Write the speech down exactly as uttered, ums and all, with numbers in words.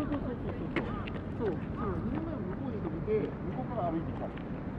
そうそうそうそうそうそう、そう、みんな向こうにいて向こうから歩いてきた。